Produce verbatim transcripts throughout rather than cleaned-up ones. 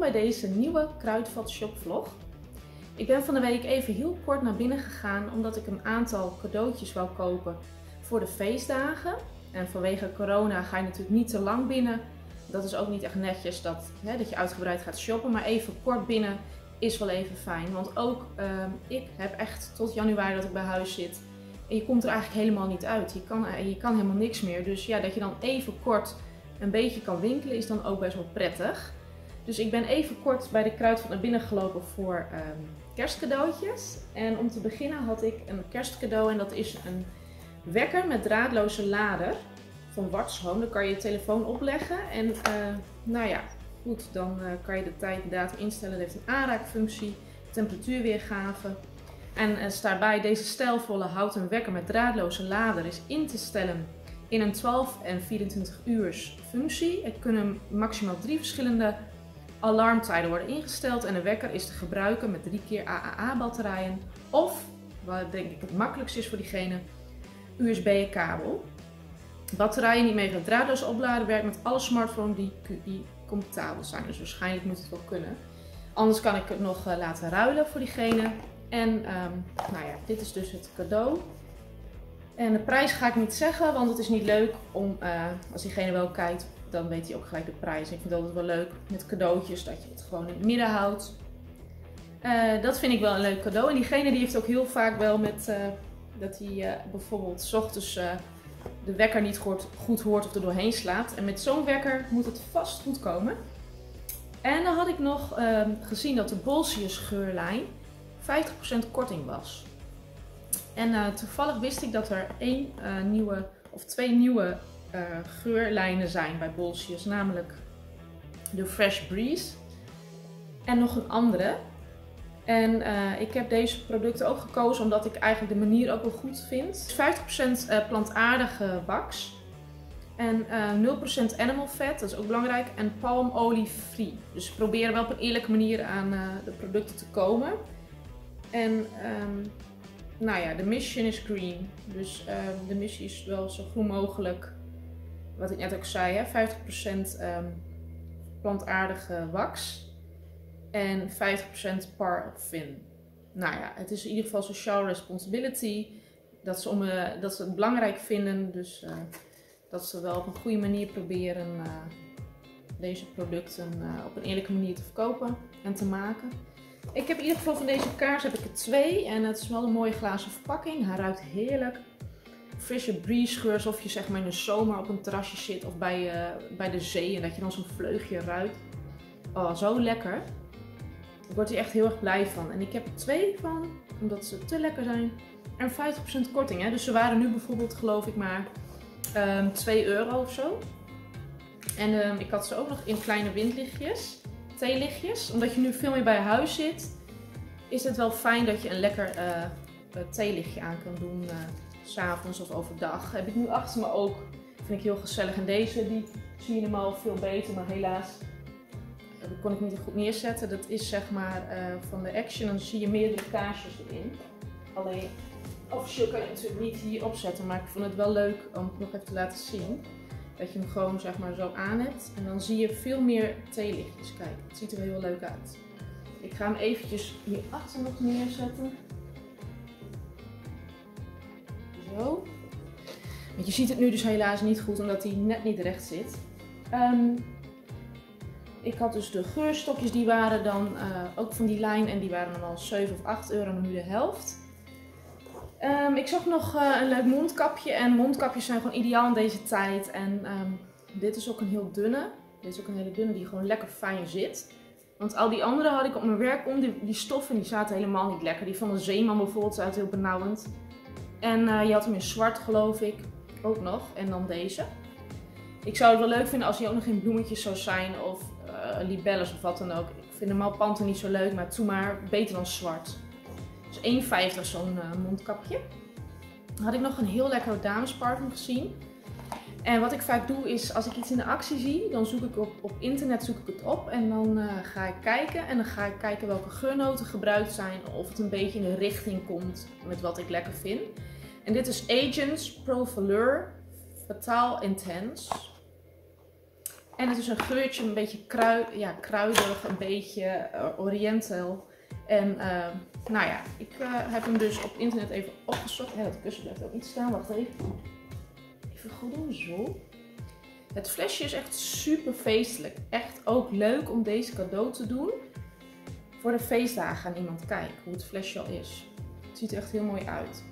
bij deze nieuwe Kruidvat Shop vlog. Ik ben van de week even heel kort naar binnen gegaan omdat ik een aantal cadeautjes wou kopen voor de feestdagen. En vanwege corona ga je natuurlijk niet te lang binnen. Dat is ook niet echt netjes dat, hè, dat je uitgebreid gaat shoppen, maar even kort binnen is wel even fijn. Want ook uh, ik heb echt tot januari dat ik bij huis zit en je komt er eigenlijk helemaal niet uit. Je kan, je kan helemaal niks meer. Dus ja, dat je dan even kort een beetje kan winkelen is dan ook best wel prettig. Dus ik ben even kort bij de Kruidvat naar binnen gelopen voor um, kerstcadeautjes. En om te beginnen had ik een kerstcadeau en dat is een wekker met draadloze lader van Wartshome. Dan kan je je telefoon opleggen en uh, nou ja, goed, dan uh, kan je de tijd en datum instellen. Het heeft een aanraakfunctie, temperatuurweergave. En er staat bij, deze stijlvolle houten wekker met draadloze lader is in te stellen in een twaalf en vierentwintig uurs functie. Er kunnen maximaal drie verschillende alarmtijden worden ingesteld en een wekker is te gebruiken met drie keer A A A batterijen of, wat denk ik het makkelijkste is voor diegene, U S B-kabel. Batterijen die mee draadloos opladen werkt met alle smartphones die Q I-compatibel zijn, dus waarschijnlijk moet het wel kunnen. Anders kan ik het nog uh, laten ruilen voor diegene. En um, nou ja, dit is dus het cadeau. En de prijs ga ik niet zeggen, want het is niet leuk om, uh, als diegene wel kijkt, dan weet hij ook gelijk de prijs. Ik vind het altijd wel leuk met cadeautjes, dat je het gewoon in het midden houdt. Uh, dat vind ik wel een leuk cadeau. En diegene die heeft ook heel vaak wel met, uh, dat hij uh, bijvoorbeeld 's ochtends uh, de wekker niet goed, goed hoort of er doorheen slaapt. En met zo'n wekker moet het vast goed komen. En dan had ik nog uh, gezien dat de Bolsius geurlijn vijftig procent korting was. En uh, toevallig wist ik dat er één uh, nieuwe of twee nieuwe uh, geurlijnen zijn bij Bolsius, namelijk de Fresh Breeze en nog een andere. En uh, ik heb deze producten ook gekozen omdat ik eigenlijk de manier ook wel goed vind. vijftig procent uh, plantaardige wax en uh, nul procent animal fat, dat is ook belangrijk, en palmolie free. Dus we proberen wel op een eerlijke manier aan uh, de producten te komen. En um, nou ja, de mission is green, dus uh, de missie is wel zo groen mogelijk, wat ik net ook zei, hè? vijftig procent um, plantaardige wax en vijftig procent paraffin. Nou ja, het is in ieder geval social responsibility, dat ze, om, uh, dat ze het belangrijk vinden, dus uh, dat ze wel op een goede manier proberen uh, deze producten uh, op een eerlijke manier te verkopen en te maken. Ik heb in ieder geval van deze kaars heb ik er twee en het is wel een mooie glazen verpakking. Hij ruikt heerlijk. Frisse breeze geur, alsof je zeg maar in de zomer op een terrasje zit of bij, uh, bij de zee en dat je dan zo'n vleugje ruikt. Oh, zo lekker. Ik word hier echt heel erg blij van. En ik heb er twee van, omdat ze te lekker zijn. En vijftig procent korting, hè. Dus ze waren nu bijvoorbeeld geloof ik maar um, twee euro of zo. En um, ik had ze ook nog in kleine windlichtjes. Theelichtjes. Omdat je nu veel meer bij huis zit, is het wel fijn dat je een lekker uh, theelichtje aan kan doen, uh, 's avonds of overdag. Heb ik nu achter me ook, vind ik heel gezellig. En deze die zie je normaal veel beter, maar helaas uh, die kon ik niet goed neerzetten. Dat is zeg maar uh, van de Action, dan zie je meerdere kaarsjes erin. Alleen officieel kan je het natuurlijk niet hier opzetten, maar ik vond het wel leuk om het nog even te laten zien. Dat je hem gewoon zeg maar zo aan hebt en dan zie je veel meer theelichtjes. Kijk, het ziet er heel leuk uit. Ik ga hem eventjes hierachter nog neerzetten. Zo. Want je ziet het nu dus helaas niet goed omdat hij net niet recht zit. Um, ik had dus de geurstokjes, die waren dan uh, ook van die lijn en die waren normaal zeven of acht euro, nu de helft. Um, ik zag nog uh, een leuk mondkapje en mondkapjes zijn gewoon ideaal in deze tijd. En um, dit is ook een heel dunne. Dit is ook een hele dunne die gewoon lekker fijn zit. Want al die andere had ik op mijn werk om. Die, die stoffen die zaten helemaal niet lekker. Die van de Zeeman bijvoorbeeld zaten heel benauwend. En uh, je had hem in zwart geloof ik ook nog. En dan deze. Ik zou het wel leuk vinden als hij ook nog in bloemetjes zou zijn of uh, libelles of wat dan ook. Ik vind normaal panten niet zo leuk, maar toen maar beter dan zwart. Dus één vijftig zo'n uh, mondkapje. Dan had ik nog een heel lekker damesparfum gezien. En wat ik vaak doe is, als ik iets in de actie zie, dan zoek ik op, op internet zoek ik het op. En dan uh, ga ik kijken. En dan ga ik kijken welke geurnoten gebruikt zijn. Of het een beetje in de richting komt met wat ik lekker vind. En dit is Agence Pro Velour Fatal Intense. En het is een geurtje, een beetje krui, ja, kruidig, een beetje uh, oriental. En uh, nou ja, ik uh, heb hem dus op internet even opgezocht. Ja, dat kussen blijft ook niet staan, wacht even. Even goed doen, zo. Het flesje is echt super feestelijk. Echt ook leuk om deze cadeau te doen. Voor de feestdagen aan iemand kijken hoe het flesje al is. Het ziet er echt heel mooi uit.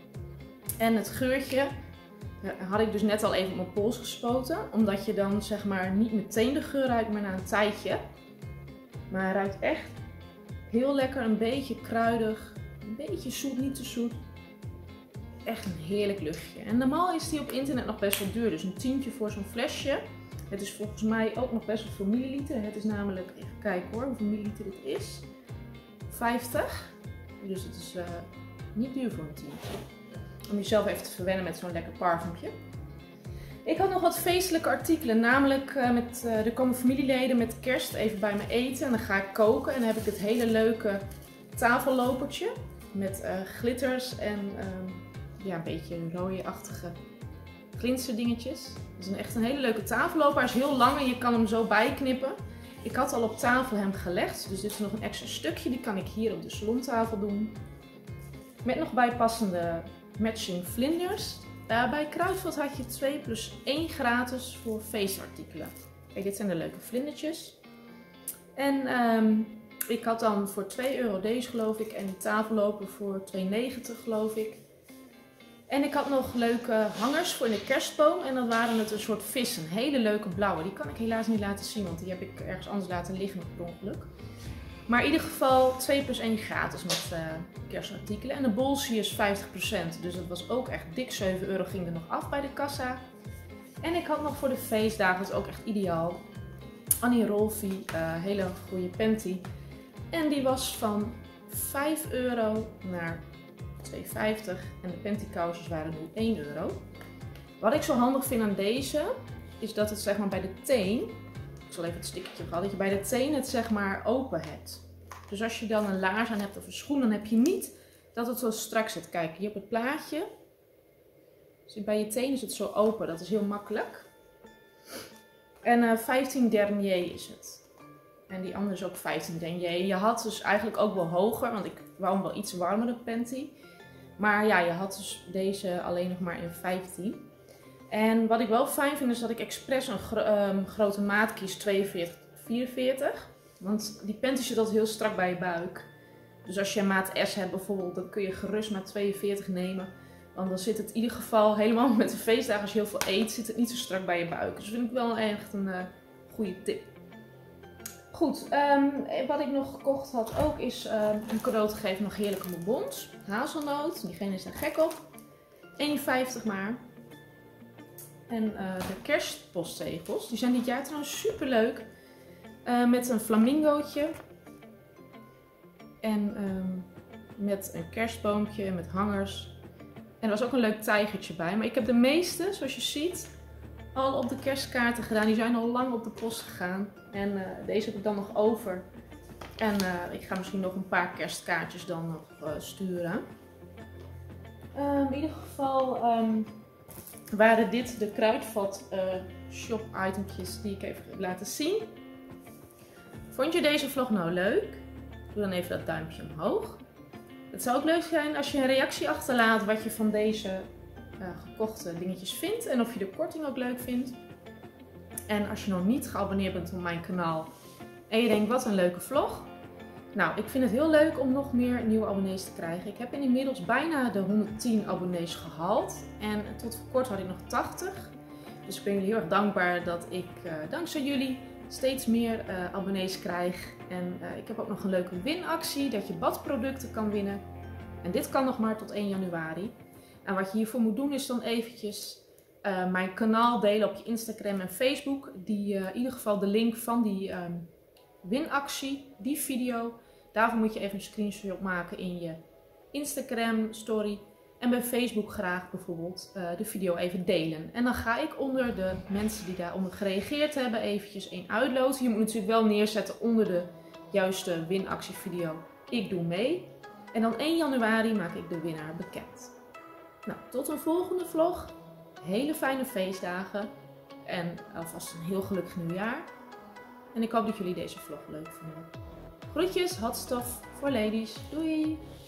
En het geurtje had ik dus net al even op mijn pols gespoten. Omdat je dan zeg maar niet meteen de geur ruikt, maar na een tijdje. Maar hij ruikt echt heel lekker, een beetje kruidig, een beetje zoet, niet te zoet. Echt een heerlijk luchtje. En normaal is die op internet nog best wel duur, dus een tientje voor zo'n flesje. Het is volgens mij ook nog best wel veel milliliter. Het is namelijk, even kijken hoor, hoeveel milliliter dit is. vijftig. Dus het is uh, niet duur voor een tientje. Om jezelf even te verwennen met zo'n lekker parfumpje. Ik had nog wat feestelijke artikelen, namelijk uh, met, uh, er komen familieleden met kerst even bij me eten. En dan ga ik koken en dan heb ik dit hele leuke tafellopertje met uh, glitters en uh, ja, een beetje rode-achtige glinsterdingetjes. Het is een, echt een hele leuke tafelloper. Hij is heel lang en je kan hem zo bijknippen. Ik had al op tafel hem gelegd, dus dit is nog een extra stukje. Die kan ik hier op de salontafel doen. Met nog bijpassende matching vlinders. Uh, bij Kruidvat had je twee plus één gratis voor feestartikelen. Kijk, dit zijn de leuke vlindertjes. En um, ik had dan voor twee euro deze geloof ik en die tafelloper voor twee negentig geloof ik. En ik had nog leuke hangers voor in de kerstboom en dan waren het een soort vissen. Hele leuke blauwe. Die kan ik helaas niet laten zien, want die heb ik ergens anders laten liggen per ongeluk. Maar in ieder geval twee plus één gratis met uh, kerstartikelen. En de bolsie is vijftig procent. Dus dat was ook echt dik. zeven euro ging er nog af bij de kassa. En ik had nog voor de feestdagen, dat is ook echt ideaal, Annie Rolfie, uh, hele goede panty. En die was van vijf euro naar twee vijftig. En de pantykousjes waren nu één euro. Wat ik zo handig vind aan deze, is dat het zeg maar bij de teen, ik zal even het stickertje gehad, dat je bij de teen het zeg maar open hebt. Dus als je dan een laars aan hebt of een schoen, dan heb je niet dat het zo strak zit. Kijk, hier op het plaatje, dus bij je teen is het zo open, dat is heel makkelijk. En uh, vijftien denier is het. En die andere is ook vijftien denier. Je had dus eigenlijk ook wel hoger, want ik wou hem wel iets warmere panty. Maar ja, je had dus deze alleen nog maar in vijftien. En wat ik wel fijn vind is dat ik expres een gro um, grote maat kies, tweeënveertig vierenveertig. Want die panty zit altijd heel strak bij je buik. Dus als je een maat S hebt bijvoorbeeld, dan kun je gerust maar tweeënveertig nemen. Want dan zit het in ieder geval helemaal met de feestdagen, als je heel veel eet, zit het niet zo strak bij je buik. Dus dat vind ik wel echt een uh, goede tip. Goed, um, wat ik nog gekocht had ook is uh, een cadeau te geven, nog heerlijke bonbons. Hazelnoot, diegene is daar gek op. één vijftig maar. En uh, de kerstpostzegels, die zijn dit jaar trouwens super leuk. Uh, met een flamingootje. En um, met een kerstboompje, met hangers. En er was ook een leuk tijgertje bij. Maar ik heb de meeste, zoals je ziet, al op de kerstkaarten gedaan. Die zijn al lang op de post gegaan. En uh, deze heb ik dan nog over. En uh, ik ga misschien nog een paar kerstkaartjes dan nog uh, sturen. Uh, in ieder geval um, waren dit de Kruidvat uh, shop itempjes die ik even heb laten zien. Vond je deze vlog nou leuk? Doe dan even dat duimpje omhoog. Het zou ook leuk zijn als je een reactie achterlaat wat je van deze uh, gekochte dingetjes vindt. En of je de korting ook leuk vindt. En als je nog niet geabonneerd bent op mijn kanaal en je denkt wat een leuke vlog. Nou, ik vind het heel leuk om nog meer nieuwe abonnees te krijgen. Ik heb inmiddels bijna de honderdtien abonnees gehaald. En tot voor kort had ik nog tachtig. Dus ik ben jullie heel erg dankbaar dat ik uh, dankzij jullie steeds meer uh, abonnees krijg. En uh, ik heb ook nog een leuke winactie dat je badproducten kan winnen. En dit kan nog maar tot één januari. En wat je hiervoor moet doen is dan eventjes uh, mijn kanaal delen op je Instagram en Facebook. Die uh, in ieder geval de link van die uh, winactie, die video. Daarvoor moet je even een screenshot maken in je Instagram story. En bij Facebook graag bijvoorbeeld uh, de video even delen. En dan ga ik onder de mensen die daaronder gereageerd hebben eventjes één uitloten. Je moet natuurlijk wel neerzetten onder de juiste winactievideo. Ik doe mee. En dan één januari maak ik de winnaar bekend. Nou, tot een volgende vlog. Hele fijne feestdagen. En alvast een heel gelukkig nieuwjaar. En ik hoop dat jullie deze vlog leuk vonden. Groetjes, hot stuff voor ladies. Doei!